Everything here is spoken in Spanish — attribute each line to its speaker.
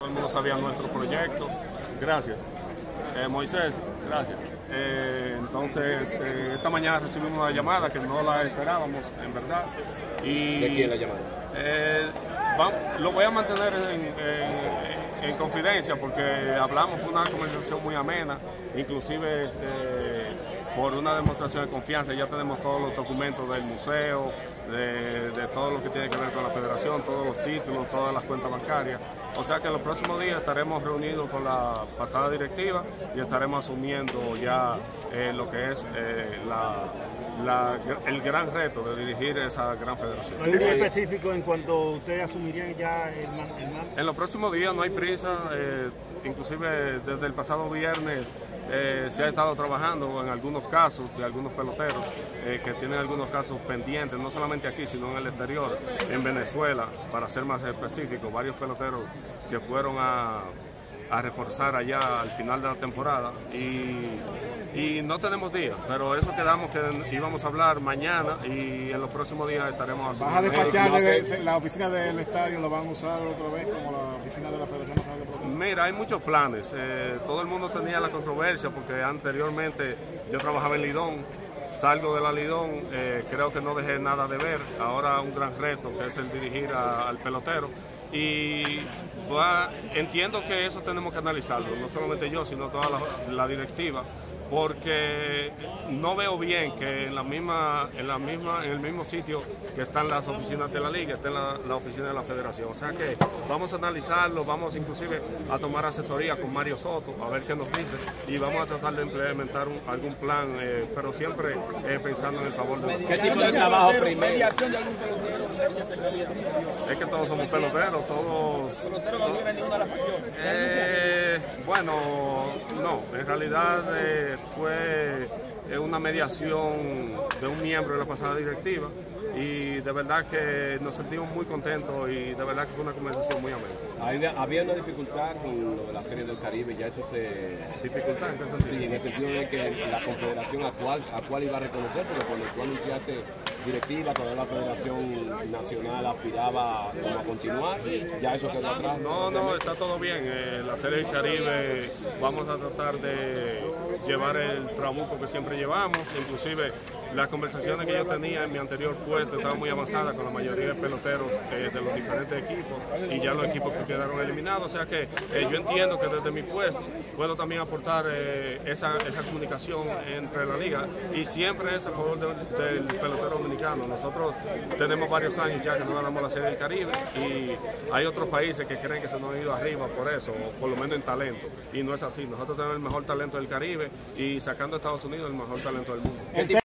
Speaker 1: Todo el mundo sabía nuestro proyecto. Gracias. Moisés, gracias. Entonces, esta mañana recibimos una llamada que no la esperábamos, en verdad.
Speaker 2: ¿De quién la llamada?
Speaker 1: Lo voy a mantener en confidencia porque hablamos, fue una conversación muy amena, inclusive por una demostración de confianza. Ya tenemos todos los documentos del museo, de todo lo que tiene que ver con la federación, todos los títulos, todas las cuentas bancarias. O sea que en los próximos días estaremos reunidos con la pasada directiva y estaremos asumiendo ya lo que es el gran reto de dirigir esa gran federación.
Speaker 3: ¿No hay un día específico en cuanto ustedes asumirían ya el mando?
Speaker 1: En los próximos días no hay prisa, inclusive desde el pasado viernes se ha estado trabajando en algunos casos de algunos peloteros que tienen algunos casos pendientes, no solamente aquí, sino en el exterior, en Venezuela, para ser más específico, varios peloteros que fueron a reforzar allá al final de la temporada y no tenemos día, pero eso quedamos que íbamos a hablar mañana y en los próximos días estaremos
Speaker 3: asumiendo. ¿Vas a despachar la oficina del estadio, lo van a usar otra vez como la oficina de la Federación Nacional de Pelota?
Speaker 1: Mira, hay muchos planes, todo el mundo tenía la controversia porque anteriormente yo trabajaba en Lidón, salgo de la Lidón, creo que no dejé nada de ver, ahora un gran reto que es el dirigir al pelotero. Y entiendo que eso tenemos que analizarlo, no solamente yo, sino toda la directiva, porque no veo bien que en el mismo sitio que están las oficinas de la liga, esté la oficina de la federación. O sea que vamos a analizarlo, vamos inclusive a tomar asesoría con Mario Soto, a ver qué nos dice, y vamos a tratar de implementar algún plan, pero siempre pensando en el favor de nosotros.
Speaker 2: ¿Qué tipo de trabajo primero?
Speaker 1: Es que todos somos peloteros, todos...
Speaker 4: ¿Pelotero no tiene ninguna de las pasiones?
Speaker 1: Bueno, no, en realidad fue una mediación de un miembro de la pasada directiva y de verdad que nos sentimos muy contentos y de verdad que fue una conversación muy amena.
Speaker 2: Había una dificultad con lo de la Serie del Caribe, ya eso se...
Speaker 1: ¿Dificultad en qué sentido?
Speaker 2: Sí, en el sentido de que la confederación actual iba a reconocer, porque cuando tú anunciaste directiva, toda la Federación Nacional aspiraba a continuar, ya eso quedó atrás.
Speaker 1: No, está todo bien. La Serie del Caribe vamos a tratar de llevar el trabuco que siempre llevamos, inclusive las conversaciones que yo tenía en mi anterior puesto estaban muy avanzadas con la mayoría de peloteros de los diferentes equipos y ya los equipos que quedaron eliminados, o sea que yo entiendo que desde mi puesto puedo también aportar esa comunicación entre la liga y siempre es a favor del pelotero dominicano. Nosotros tenemos varios años ya que no ganamos la Serie del Caribe y hay otros países que creen que se nos han ido arriba por eso, o por lo menos en talento, y no es así. Nosotros tenemos el mejor talento del Caribe y sacando a Estados Unidos el mejor talento del mundo.